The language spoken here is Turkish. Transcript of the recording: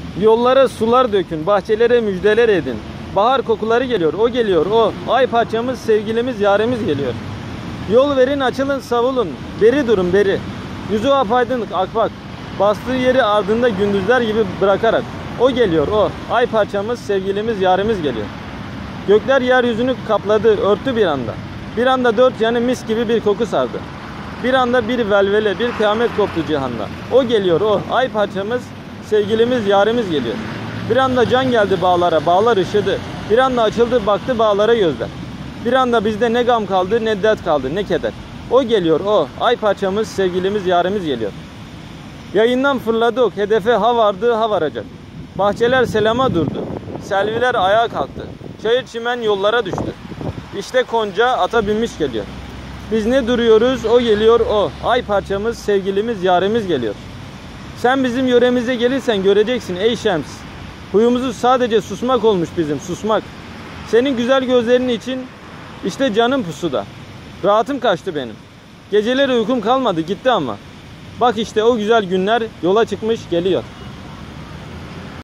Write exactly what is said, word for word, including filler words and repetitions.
Yollara sular dökün, bahçelere müjdeler edin. Bahar kokuları geliyor, o geliyor, o. Ay parçamız, sevgilimiz, yarimiz geliyor. Yol verin, açılın, savulun. Beri durun, beri. Yüzü apaydınlık, akbak. Bastığı yeri ardında gündüzler gibi bırakarak. O geliyor, o. Ay parçamız, sevgilimiz, yarimiz geliyor. Gökler yeryüzünü kapladı, örttü bir anda. Bir anda dört yanı mis gibi bir koku sardı. Bir anda bir velvele, bir kıyamet koptu cihanda. O geliyor, o. Ay parçamız, sevgilimiz, yarimiz geliyor. Bir anda can geldi bağlara, bağlar ışıdı. Bir anda açıldı, baktı bağlara gözler. Bir anda bizde ne gam kaldı, ne dert kaldı, ne keder. O geliyor, o. Ay parçamız, sevgilimiz, yarimiz geliyor. Yayından fırladı ok, hedefe ha vardı, ha varacak. Bahçeler selama durdu. Selviler ayağa kalktı. Çayır çimen yollara düştü. İşte konca ata binmiş geliyor. Biz ne duruyoruz, o geliyor, o. Ay parçamız, sevgilimiz, yarimiz geliyor. Sen bizim yöremize gelirsen göreceksin ey Şems. Huyumuzu sadece susmak olmuş bizim, susmak. Senin güzel gözlerinin için işte canım pusuda. Rahatım kaçtı benim. Geceleri uykum kalmadı, gitti ama. Bak işte o güzel günler yola çıkmış geliyor.